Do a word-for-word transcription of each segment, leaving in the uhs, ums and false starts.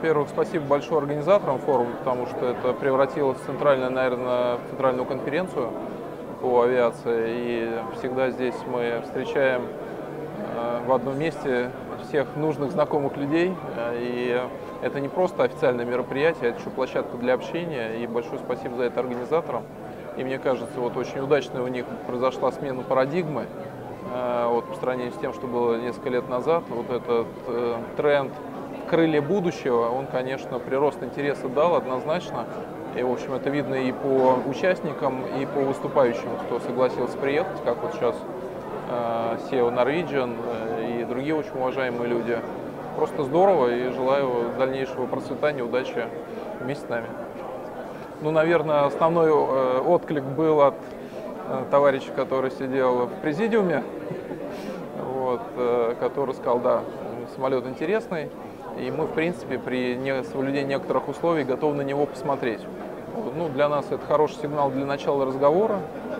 во-первых, спасибо большое организаторам форума, потому что это превратилось в центральную, наверное, в центральную конференцию по авиации. И всегда здесь мы встречаем в одном месте всех нужных, знакомых людей. И это не просто официальное мероприятие, это еще площадка для общения. И большое спасибо за это организаторам. И мне кажется, вот очень удачно у них произошла смена парадигмы вот, по сравнению с тем, что было несколько лет назад. Вот этот э, тренд крылья будущего, он, конечно, прирост интереса дал однозначно. И, в общем, это видно и по участникам, и по выступающим, кто согласился приехать, как вот сейчас э, си и о Norwegian э, и другие очень уважаемые люди. Просто здорово, и желаю дальнейшего процветания, удачи вместе с нами. Ну, наверное, основной э, отклик был от э, товарища, который сидел в президиуме, вот, э, который сказал, да, самолет интересный, и мы, в принципе, при не, соблюдении некоторых условий готовы на него посмотреть. Вот, ну, для нас это хороший сигнал для начала разговора.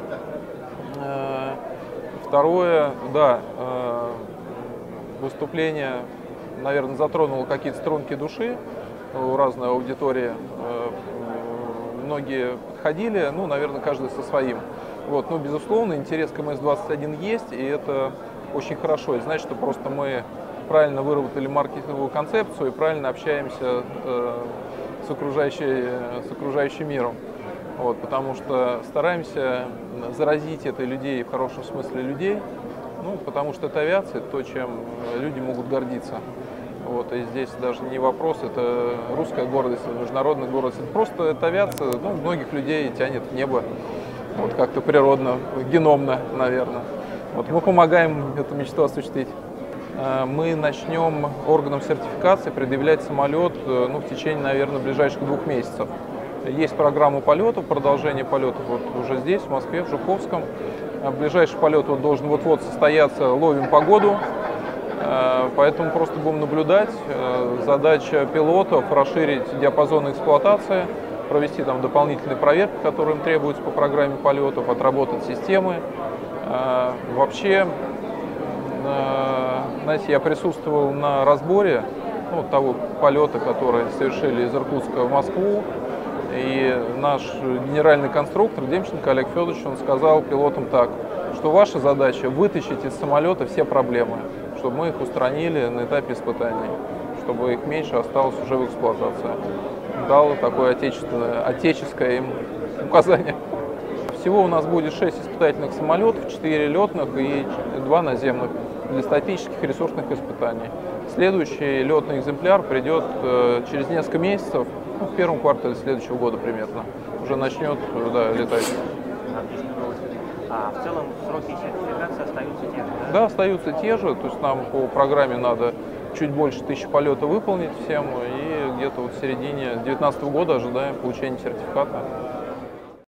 Э, второе, да, э, выступление, наверное, затронуло какие-то струнки души у разной аудитории. Э, Многие подходили, ну, наверное, каждый со своим. Вот, но, безусловно, интерес к эм эс двадцать один есть, и это очень хорошо. И значит, что просто мы правильно выработали маркетинговую концепцию и правильно общаемся э, с, окружающей, с окружающим миром. Вот, потому что стараемся заразить это людей, в хорошем смысле людей, ну, потому что это авиация, то, чем люди могут гордиться. Вот, и здесь даже не вопрос, это русская гордость, международная гордость. Это просто это авиация, ну, многих людей тянет в небо, вот как-то природно, геномно, наверное. Вот мы помогаем эту мечту осуществить. Мы начнем органам сертификации предъявлять самолет, ну, в течение, наверное, ближайших двух месяцев. Есть программа полетов, продолжение полетов вот уже здесь, в Москве, в Жуковском. Ближайший полет вот должен вот-вот состояться, ловим погоду. Поэтому просто будем наблюдать. Задача пилотов — расширить диапазон эксплуатации, провести там дополнительные проверки, которые им требуются по программе полетов, отработать системы. Вообще, знаете, я присутствовал на разборе ну, того полета, который совершили из Иркутска в Москву. И наш генеральный конструктор Демченко Олег Федорович, он сказал пилотам так, что ваша задача — вытащить из самолета все проблемы, чтобы мы их устранили на этапе испытаний, чтобы их меньше осталось уже в эксплуатации. Дал такое отечественное, отеческое им указание. Всего у нас будет шесть испытательных самолетов, четыре летных и два наземных для статических и ресурсных испытаний. Следующий летный экземпляр придет через несколько месяцев, ну, в первом квартале следующего года примерно, уже начнет да, летать. А в целом сроки сертификации остаются те же, да? Да, остаются те же, то есть нам по программе надо чуть больше тысячи полетов выполнить всем, и где-то вот в середине две тысячи девятнадцатого года ожидаем получения сертификата.